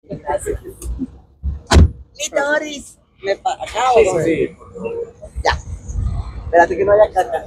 Gracias. Doris, acá Sí, o sí. ya. Espérate que no haya caca.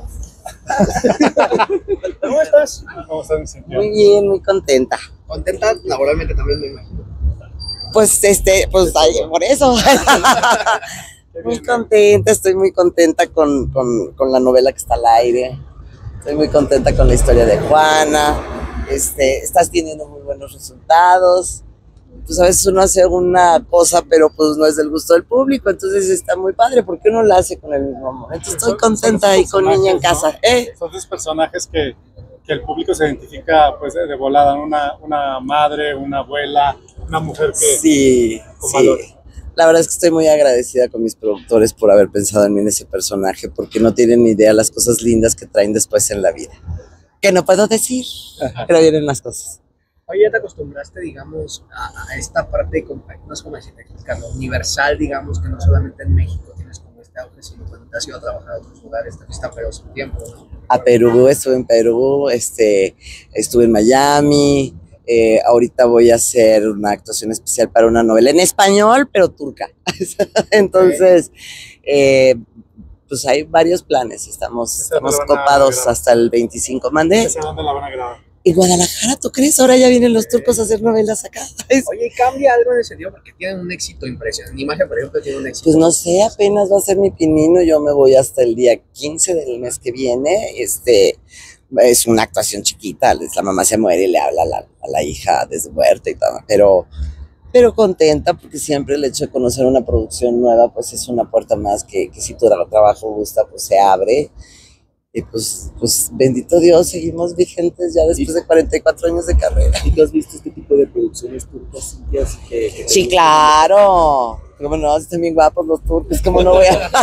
¿Cómo estás? ¿Cómo estás, mi Cintia? Muy bien, muy contenta. ¿Contenta laboralmente también, me imagino? Pues ay, por eso. Muy contenta, estoy muy contenta con la novela que está al aire. Estoy muy contenta con la historia de Juana. Estás teniendo muy buenos resultados. Pues a veces uno hace una cosa, pero pues no es del gusto del público, entonces está muy padre, porque uno la hace con el mismo amor. Entonces estoy contenta ahí con niña en casa. ¿No? Son dos personajes que el público se identifica pues de volada, una madre, una abuela, una mujer que Sí, con sí. valor. La verdad es que estoy muy agradecida con mis productores por haber pensado en mí en ese personaje, porque no tienen ni idea las cosas lindas que traen después en la vida. Que no puedo decir, pero vienen las cosas. Oye, ya te acostumbraste, digamos, a esta parte, no sé cómo decirte, universal, digamos, que no solamente en México tienes como este auge, sino cuando te has ido a trabajar a otros lugares, te fuiste a Perú hace un tiempo, ¿no? A Perú, estuve en Perú, estuve en Miami, ahorita voy a hacer una actuación especial para una novela en español, pero turca. Entonces, pues hay varios planes, estamos copados hasta el 25, ¿mandé? ¿Hacia dónde la van a grabar? En Guadalajara, ¿tú crees? Ahora ya vienen los turcos a hacer novelas acá. Oye, ¿cambia algo en ese sentido? Porque tienen un éxito impresionante. Mi imagen, por ejemplo, tiene un éxito. Pues no sé, apenas va a ser mi pinino, yo me voy hasta el día 15 del mes que viene. Es una actuación chiquita, la mamá se muere y le habla a la hija desde muerta y todo, pero contenta porque siempre el hecho de conocer una producción nueva pues es una puerta más que si tu trabajo gusta pues se abre. Y pues bendito Dios, seguimos vigentes ya después de 44 años de carrera. ¿Y tú has visto este tipo de producciones turcas? Sí, claro. Como no, están bien guapos los turcos, como no voy a...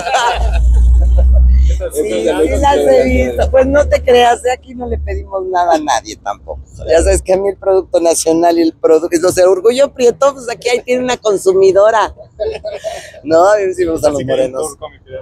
Sí, las he visto. Pues no te creas, de aquí no le pedimos nada a nadie tampoco. Ya sabes que a mí el producto nacional y el producto, no sé, Orgullo Prieto, pues aquí ahí tiene una consumidora. No, a mí sí me gustan los morenos.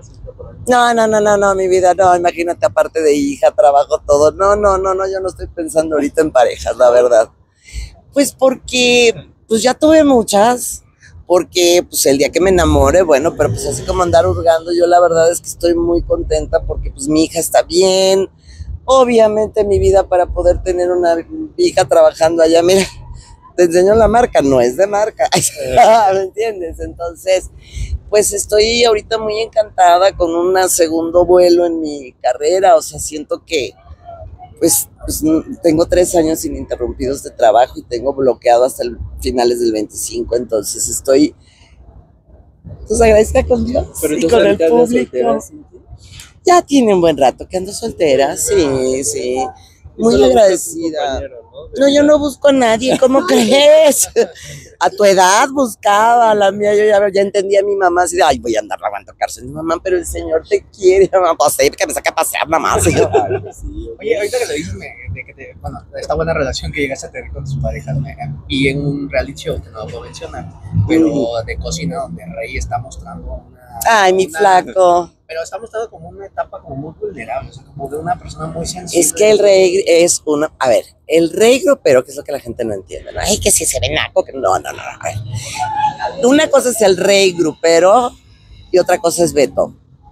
No, mi vida, no, imagínate, aparte de hija, trabajo, todo. No, yo no estoy pensando ahorita en parejas, la verdad. Pues porque, pues ya tuve muchas. Porque pues el día que me enamore, bueno, pero pues así como andar hurgando, yo la verdad es que estoy muy contenta porque pues mi hija está bien, obviamente mi vida para poder tener una hija trabajando allá, mira, te enseño la marca, no es de marca, ¿me entiendes? Entonces, pues estoy ahorita muy encantada con un segundo vuelo en mi carrera, o sea, siento que pues tengo 3 años ininterrumpidos de trabajo y tengo bloqueado hasta finales del 25, entonces estoy pues agradecida con Dios y con el público. Ya tiene un buen rato que ando soltera, sí, muy agradecida. No, yo no busco a nadie, ¿cómo crees? A tu edad buscaba, la mía, yo ya entendía a mi mamá, así de, ay, voy a andar lavando cárcel, mi mamá, pero el Señor te quiere, mamá, pues que me saca a pasear nada más. Oye, ahorita que lo dices, bueno, esta buena relación que llegaste a tener con tus parejas, y en un reality show, que no lo puedo mencionar, pero de cocina, donde Rey está mostrando Ay, mi flaco. Pero está mostrando como una etapa como muy vulnerable, o sea, como de una persona muy sensible. Es que el Rey es una, a ver, el Rey grupero, que es lo que la gente no entiende, ¿no? Ay, que si se ve naco, que no, a ver. Una cosa es el Rey grupero y otra cosa es Beto.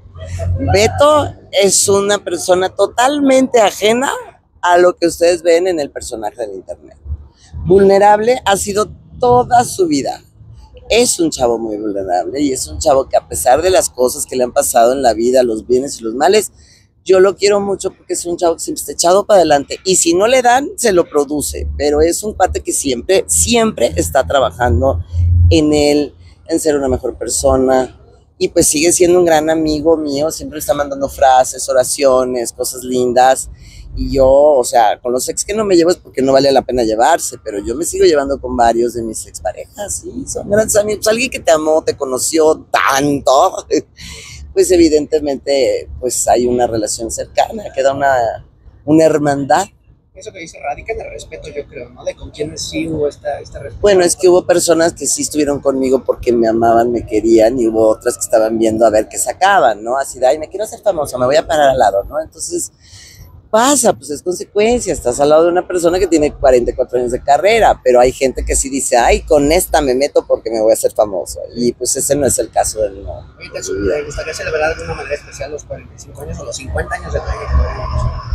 Beto es una persona totalmente ajena a lo que ustedes ven en el personaje del internet. Vulnerable ha sido toda su vida. Es un chavo muy vulnerable y es un chavo que a pesar de las cosas que le han pasado en la vida, los bienes y los males, yo lo quiero mucho porque es un chavo que siempre está echado para adelante y si no le dan, se lo produce, pero es un pate que siempre está trabajando en él, en ser una mejor persona y pues sigue siendo un gran amigo mío, siempre está mandando frases, oraciones, cosas lindas. Y yo, o sea, con los ex que no me llevo es porque no vale la pena llevarse, pero yo me sigo llevando con varios de mis exparejas, sí, son grandes amigos. Alguien que te amó, te conoció tanto, pues evidentemente pues hay una relación cercana, queda una hermandad. Eso que dice radica en el respeto, yo creo, ¿no? De con quienes sí hubo esta respeto. Bueno, es que hubo personas que sí estuvieron conmigo porque me amaban, me querían, y hubo otras que estaban viendo a ver qué sacaban, ¿no? Así de, ay, me quiero hacer famosa, me voy a parar al lado, ¿no? Entonces pasa, pues es consecuencia, estás al lado de una persona que tiene 44 años de carrera, pero hay gente que sí dice, ay, con esta me meto porque me voy a hacer famoso, y pues ese no es el caso del no. Oye, ¿te gustaría celebrar de alguna manera especial los 45 años o los 50 años de trayectoria?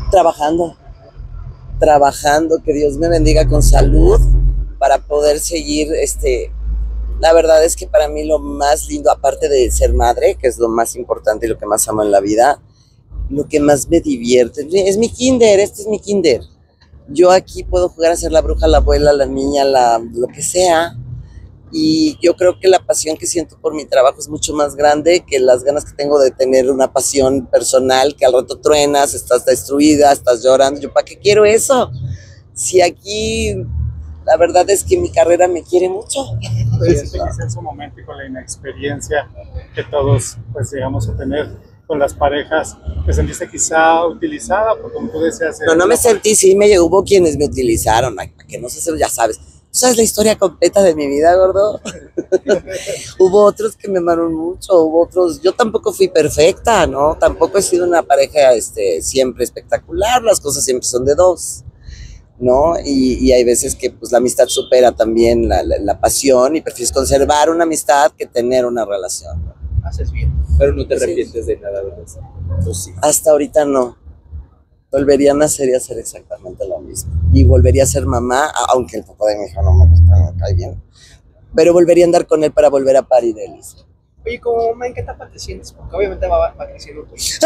Trabajando, que Dios me bendiga con salud para poder seguir, la verdad es que para mí lo más lindo, aparte de ser madre, que es lo más importante y lo que más amo en la vida, lo que más me divierte es mi kinder, este es mi kinder. Yo aquí puedo jugar a ser la bruja, la abuela, la niña, lo que sea. Y yo creo que la pasión que siento por mi trabajo es mucho más grande que las ganas que tengo de tener una pasión personal, que al rato truenas, estás destruida, estás llorando. ¿Yo para qué quiero eso? Si aquí la verdad es que mi carrera me quiere mucho. Pues, quizá en su momento y con la inexperiencia que todos pues llegamos a tener con las parejas, te sentiste quizá utilizada, porque como tú decías... No me sentí, sí, hubo quienes me utilizaron, que no sé si ya sabes. ¿Tú sabes la historia completa de mi vida, gordo? Hubo otros que me amaron mucho, hubo otros... Yo tampoco fui perfecta, ¿no? Tampoco he sido una pareja siempre espectacular, las cosas siempre son de dos, ¿no? Y hay veces que pues la amistad supera también la pasión y prefieres conservar una amistad que tener una relación, ¿no? Haces bien. Pero no te arrepientes de nada, ¿verdad? Pues sí. Hasta ahorita no. Volvería a nacer y hacer exactamente lo mismo. Y volvería a ser mamá, aunque el papá de mi hija no me gusta, no me cae bien. Pero volvería a andar con él para volver a parir él. Oye, como mamá, ¿en qué etapa te sientes? Porque obviamente va creciendo tu hija.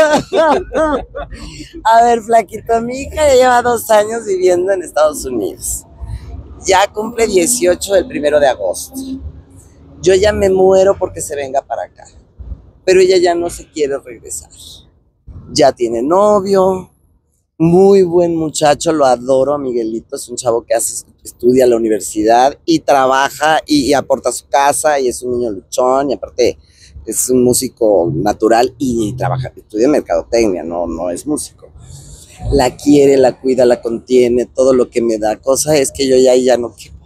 A ver, flaquito, mi hija ya lleva 2 años viviendo en Estados Unidos. Ya cumple 18 el 1 de agosto. Yo ya me muero porque se venga para acá. Pero ella ya no se quiere regresar. Ya tiene novio, muy buen muchacho, lo adoro a Miguelito, es un chavo que estudia en la universidad y trabaja y aporta a su casa y es un niño luchón y aparte es un músico natural y trabaja, estudia mercadotecnia, no es músico. La quiere, la cuida, la contiene, todo lo que me da, cosa es que yo ya no quiero.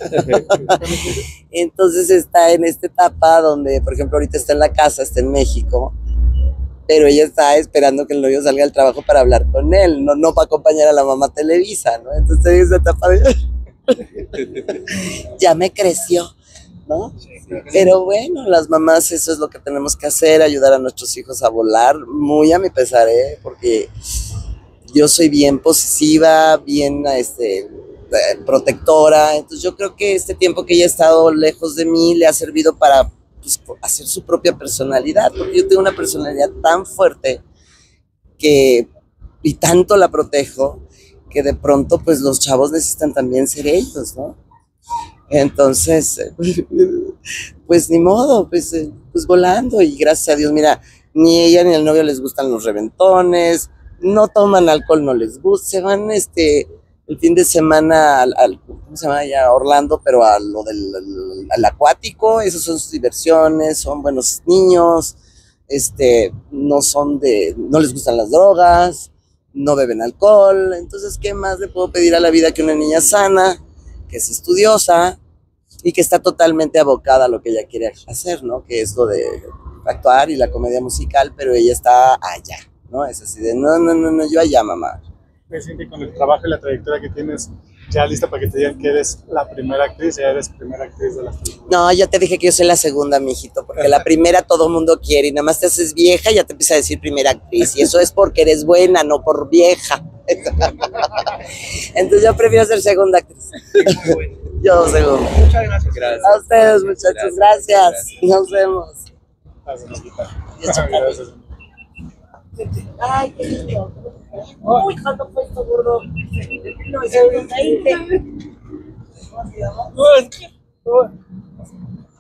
Entonces está en esta etapa donde, por ejemplo, ahorita está en la casa, está en México, pero ella está esperando que el novio salga del trabajo para hablar con él, no para acompañar a la mamá a Televisa, ¿no? Entonces en esa etapa de... ya me creció, ¿no? Pero bueno, las mamás eso es lo que tenemos que hacer, ayudar a nuestros hijos a volar, muy a mi pesar, porque yo soy bien posesiva, bien protectora, entonces yo creo que este tiempo que ella ha estado lejos de mí le ha servido para hacer su propia personalidad, porque yo tengo una personalidad tan fuerte y tanto la protejo, que de pronto pues los chavos necesitan también ser ellos, ¿no? Entonces, pues ni modo, pues volando, y gracias a Dios, mira, ni ella ni el novio les gustan los reventones, no toman alcohol, no les gusta, se van el fin de semana ¿cómo se llama allá? Orlando, pero a lo al acuático, esas son sus diversiones, son buenos niños, no les gustan las drogas, no beben alcohol, entonces, ¿qué más le puedo pedir a la vida que una niña sana, que es estudiosa y que está totalmente abocada a lo que ella quiere hacer, ¿no? Que es lo de actuar y la comedia musical, pero ella está allá, ¿no? Es así de, no, yo allá, mamá. ¿Te sientes con el trabajo y la trayectoria que tienes ya lista para que te digan que eres la primera actriz, ya eres primera actriz de las películas? No, ya te dije que yo soy la segunda, mijito, porque la primera todo mundo quiere y nada más te haces vieja y ya te empieza a decir primera actriz, y eso es porque eres buena, no por vieja. Entonces yo prefiero ser segunda actriz. Muy bueno. Yo segunda. Muchas gracias. Gracias. A ustedes, muchachos, gracias. Nos vemos. Gracias. Ay, qué lindo. Uy, ¿cuánto fue esto, gordo? 1920.